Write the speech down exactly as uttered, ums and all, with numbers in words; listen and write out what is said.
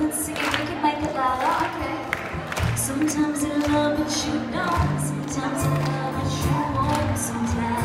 let's see if we can make it louder. Okay. Sometimes I love what you don't. Sometimes I love what you won't. Sometimes